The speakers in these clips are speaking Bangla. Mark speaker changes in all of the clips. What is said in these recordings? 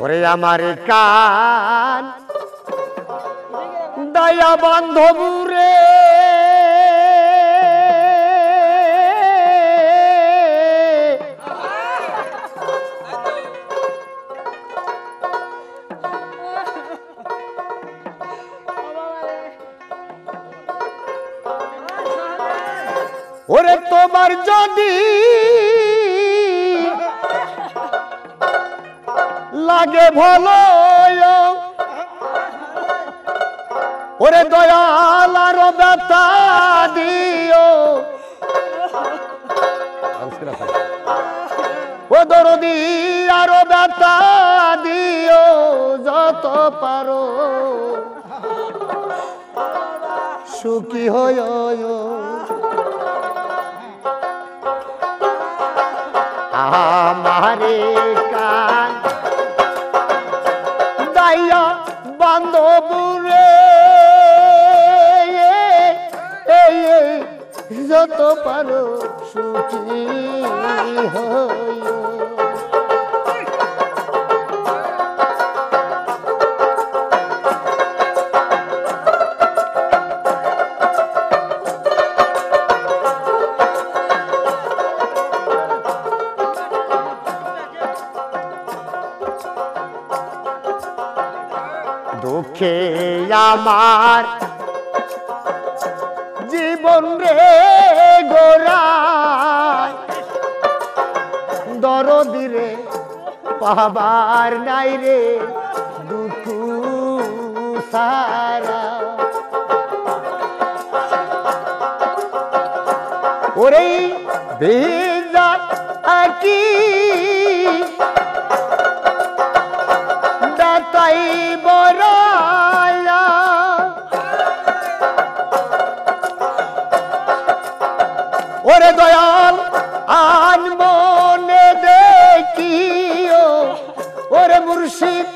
Speaker 1: ওরে আমার কান দয়া বান্ধবুরে ওরে তোমার যদি লাগে ভালো ওরে দয়াল আরো ব্যথা দিও ও দরদি আরো ব্যথা দিও যত পারো সুখী হয় আমারে কান দয়া বান্ধবুরে যত পারো সুখী হইও দুঃখে আমার জীবন রে গোরায় দরদি রে পাবার নাই রে দুঃখ সারা ওরে ভেজা আকি দাতাই বড়ায়া ওরে দয়াল আন মনে দেখিও ওরে মুর্শিদ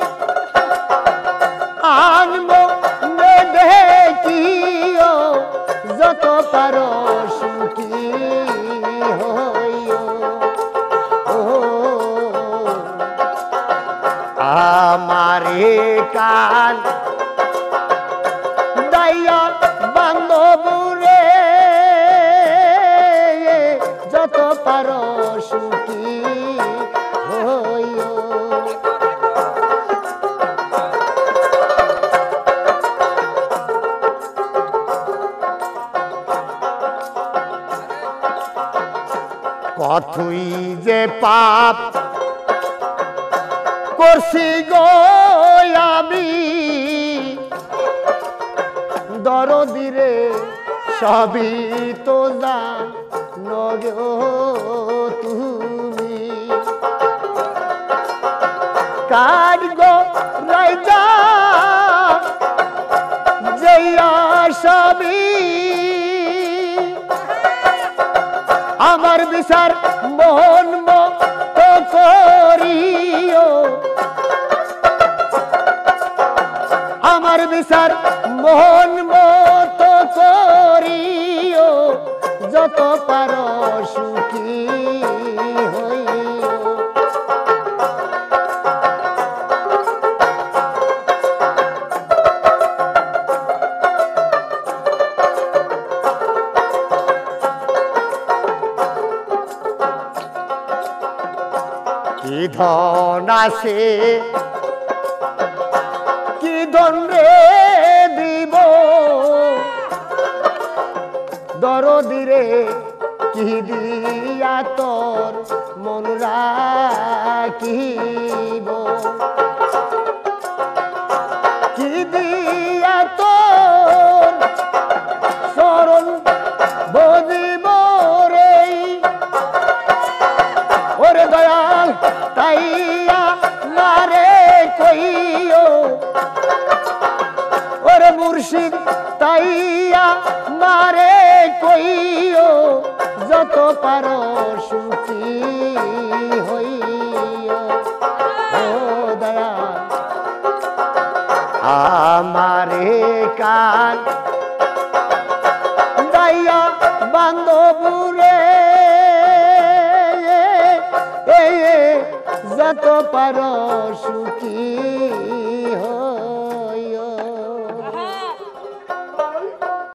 Speaker 1: আন মনে দেখিও যত পারো সুখী হইও আমারে কান দয়া বান্ধবুরে যত পারো সুখী হইও কতই যে পাপ করছি গো আমি দরদি রে সবই তো জানো গো তুমি কার গো রাইজা জয়া সবই আমার বিচার মন মতো করিও আমার বিচার মন মতো করিও যত পারো সুখী হইও কি ধন আছে কি ধন রে দিব দরদি রে কি দিয়া তোর মন রাখিব কি দিয়া তোর চরণ বজিব রে ওরে দয়াল তাইয়া মারে কইও ওরে মুর্শিদ তাইয়া মারে কইও যত পারো সুখী হইও ও দয়াল আমারে কান দয়া বান্ধবুরে যত পারো সুখী